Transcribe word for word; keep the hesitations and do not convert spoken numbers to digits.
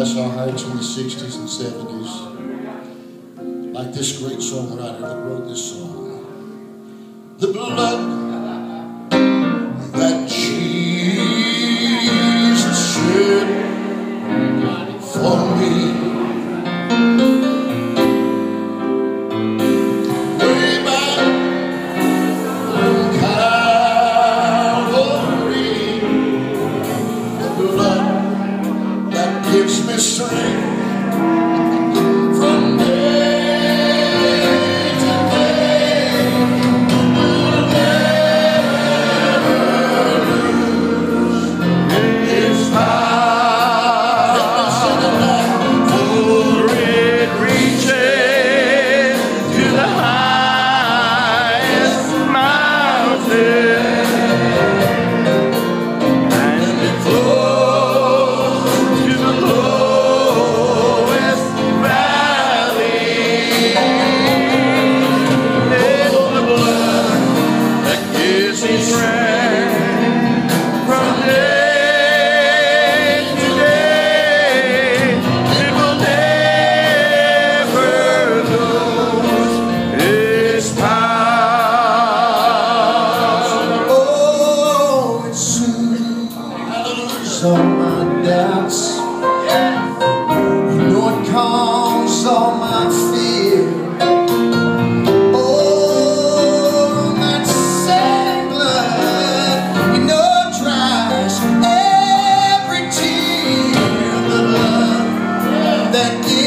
bless our hearts in the sixties and seventies. Like this great songwriter that wrote this song. The blood that Jesus shed for me, way back on Calvary, the blood that gives me strength from day to day, will never lose its power, for it reaches to the highest mountain, and it flows to the lowest valley. It's the blood that gives me strength from day to day. It will never lose its power. Oh, it soothes all my doubts. You know it calms all my fear. Oh, that same blood, you know it dries every tear. The blood that gives